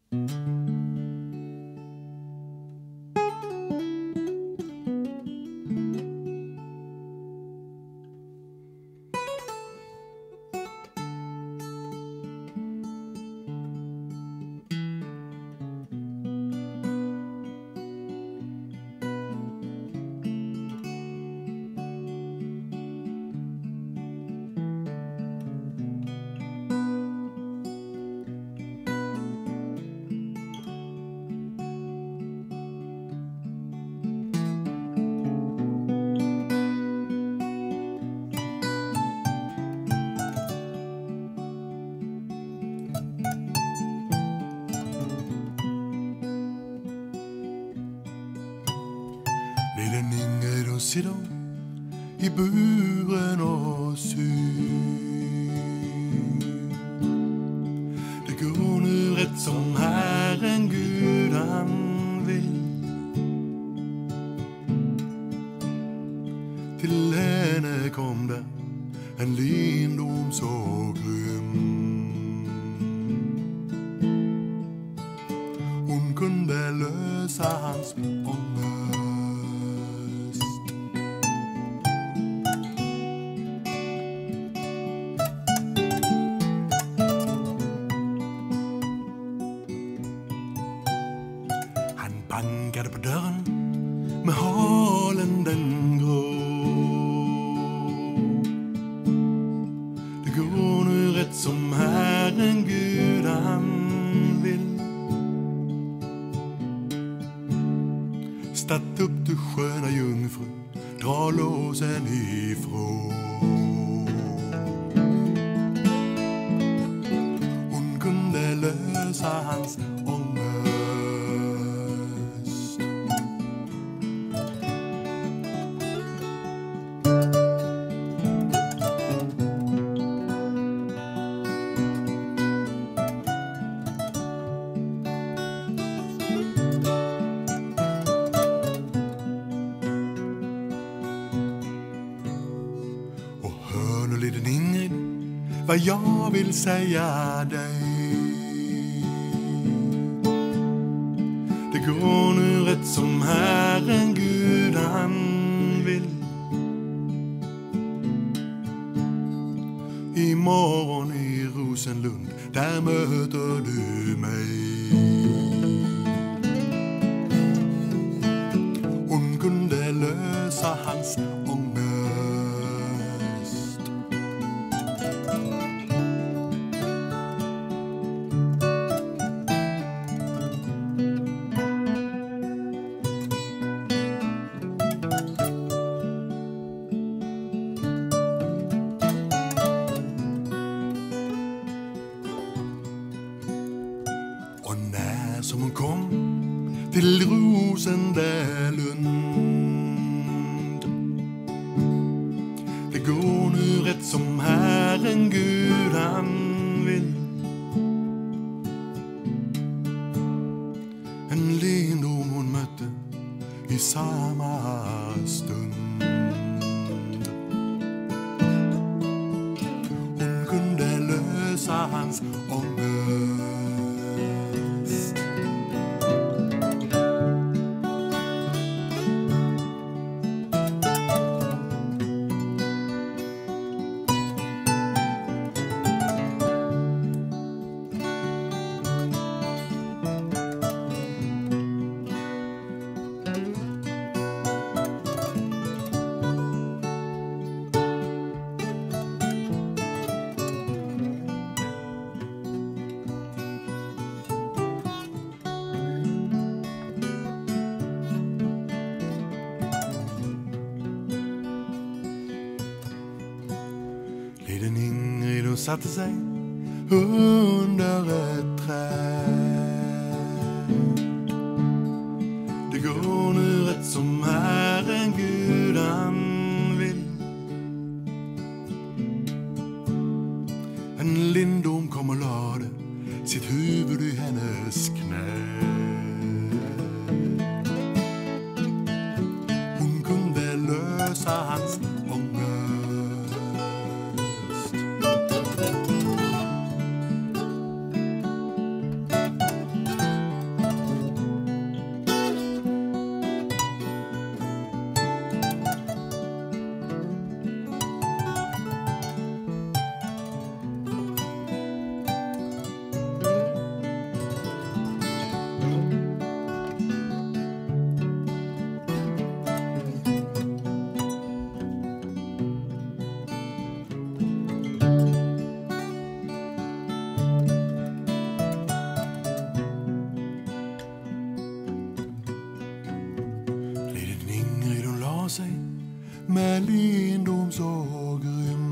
Lille Inger, och sitter i buren och syr. Det går nu rätt som Herren Gud han vill. Till henne kom där en lindom så grym. Hon kunde lösa hans ångest. Bankade på dörren med halen den grå. Det går nu rätt som Herren Gud han vill. Statt upp du sköna jungfru, dra låsen ifrån. Hon kunde lösa hans ångest. Liten Ingrid, vad jag vill säga dig. Det går nu rätt som Herren Gud han vill. Imorgon i Rosenlund, där möter du mig. Hon kunde lösa hans ångest. Och när som hon kom till Rosendalund, det går nu rätt som Herren Gud han vill. En lindom hon mötte i samma stund. Hon kunde lösa hans ångest. Liten Ingrid och satte sig under ett träd. Det går nu rätt som Herren Gud han vill. En lindom kom och lade sitt huvud i hennes knä. Hon kunde lösa hans ångest. med lindom så grym.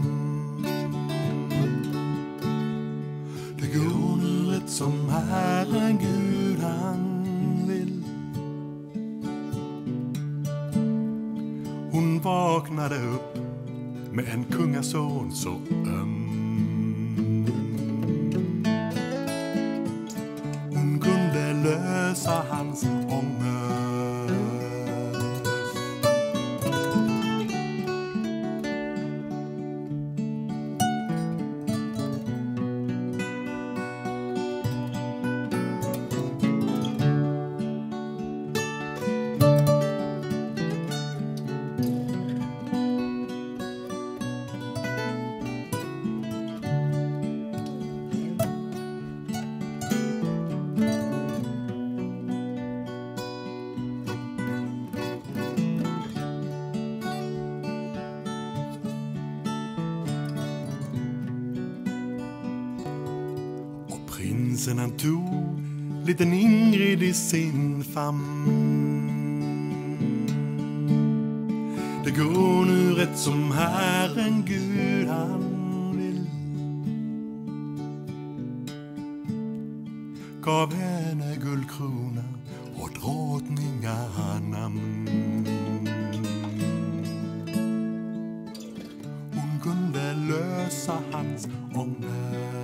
Det går nu rätt som Herren Gud han vill. Hon vaknade upp med en kungason så Hon kunde lösa hans ångest. Prinsen han tog liten Ingrid i sin famn. Det går nu rätt som Herren Gud han vill. Gav henne guldkrona och drottninganamn. Hon kunde lösa hans ångest.